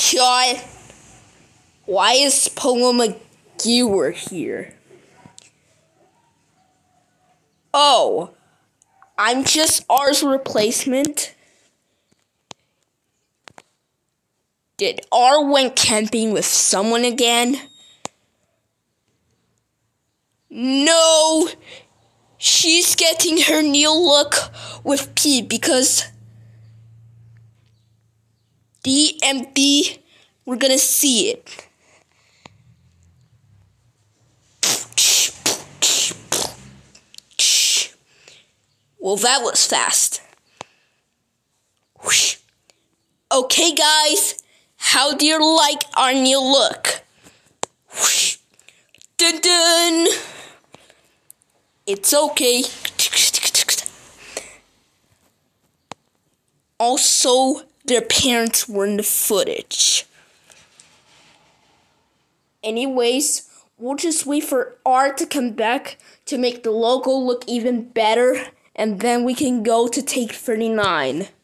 God, why is Polo McGewer here? Oh, I'm just R's replacement. Did R went camping with someone again? No, she's getting her new look with P because D and B, we're gonna see it. Well, that was fast. Okay, guys, how do you like our new look? Dun dun! It's okay. Also, their parents were in the footage. Anyways, we'll just wait for R to come back to make the logo look even better, and then we can go to take 39.